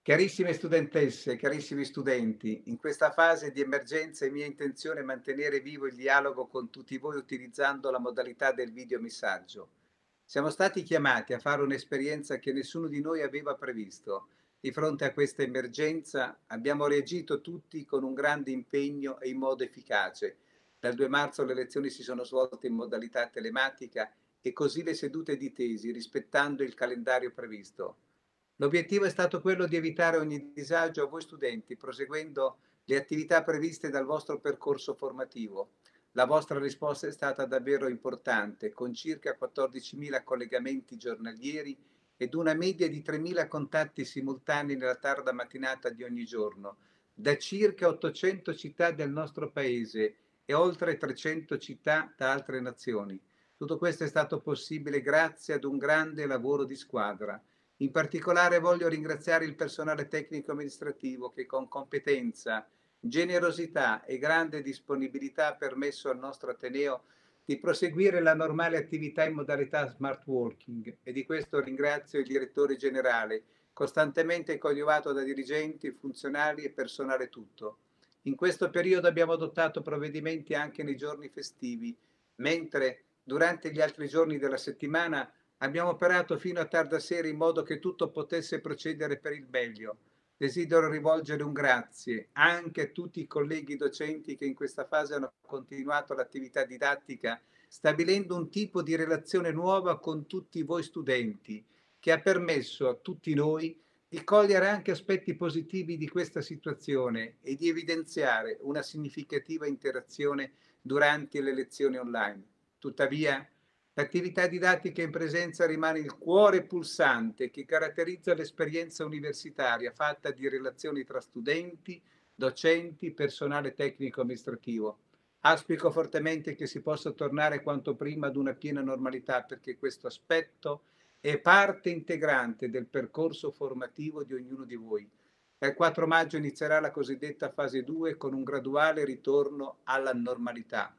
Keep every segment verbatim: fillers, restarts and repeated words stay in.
Carissime studentesse, carissimi studenti, in questa fase di emergenza è mia intenzione mantenere vivo il dialogo con tutti voi utilizzando la modalità del videomessaggio. Siamo stati chiamati a fare un'esperienza che nessuno di noi aveva previsto. Di fronte a questa emergenza abbiamo reagito tutti con un grande impegno e in modo efficace. Dal due marzo le lezioni si sono svolte in modalità telematica e così le sedute di tesi, rispettando il calendario previsto. L'obiettivo è stato quello di evitare ogni disagio a voi studenti, proseguendo le attività previste dal vostro percorso formativo. La vostra risposta è stata davvero importante, con circa quattordicimila collegamenti giornalieri ed una media di tremila contatti simultanei nella tarda mattinata di ogni giorno, da circa ottocento città del nostro paese e oltre trecento città da altre nazioni. Tutto questo è stato possibile grazie ad un grande lavoro di squadra. In particolare voglio ringraziare il personale tecnico amministrativo che con competenza, generosità e grande disponibilità ha permesso al nostro Ateneo di proseguire la normale attività in modalità smart working e di questo ringrazio il direttore generale, costantemente coadiuvato da dirigenti, funzionari e personale tutto. In questo periodo abbiamo adottato provvedimenti anche nei giorni festivi, mentre durante gli altri giorni della settimana abbiamo operato fino a tarda sera in modo che tutto potesse procedere per il meglio. Desidero rivolgere un grazie anche a tutti i colleghi docenti che in questa fase hanno continuato l'attività didattica, stabilendo un tipo di relazione nuova con tutti voi studenti, che ha permesso a tutti noi di cogliere anche aspetti positivi di questa situazione e di evidenziare una significativa interazione durante le lezioni online. Tuttavia, l'attività didattica in presenza rimane il cuore pulsante che caratterizza l'esperienza universitaria fatta di relazioni tra studenti, docenti, personale tecnico amministrativo. Auspico fortemente che si possa tornare quanto prima ad una piena normalità perché questo aspetto è parte integrante del percorso formativo di ognuno di voi. Dal quattro maggio inizierà la cosiddetta fase due con un graduale ritorno alla normalità,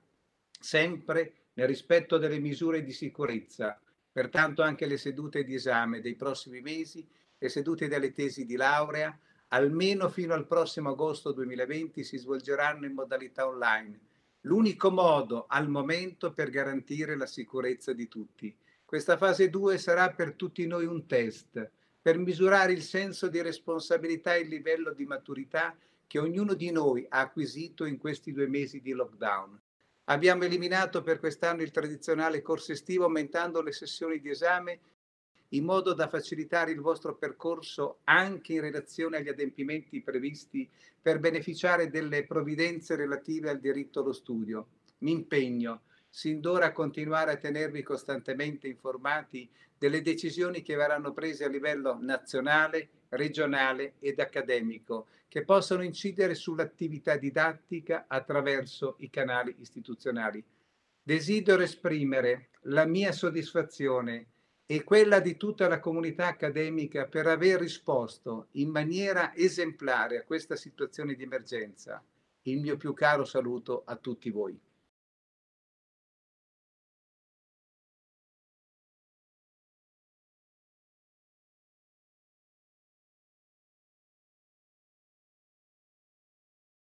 sempre nel rispetto delle misure di sicurezza. Pertanto anche le sedute di esame dei prossimi mesi, le sedute delle tesi di laurea, almeno fino al prossimo agosto duemilaventi, si svolgeranno in modalità online. L'unico modo al momento per garantire la sicurezza di tutti. Questa fase due sarà per tutti noi un test, per misurare il senso di responsabilità e il livello di maturità che ognuno di noi ha acquisito in questi due mesi di lockdown. Abbiamo eliminato per quest'anno il tradizionale corso estivo aumentando le sessioni di esame in modo da facilitare il vostro percorso anche in relazione agli adempimenti previsti per beneficiare delle provvidenze relative al diritto allo studio. Mi impegno sin d'ora a continuare a tenervi costantemente informati delle decisioni che verranno prese a livello nazionale, regionale ed accademico, che possono incidere sull'attività didattica attraverso i canali istituzionali. Desidero esprimere la mia soddisfazione e quella di tutta la comunità accademica per aver risposto in maniera esemplare a questa situazione di emergenza. Il mio più caro saluto a tutti voi.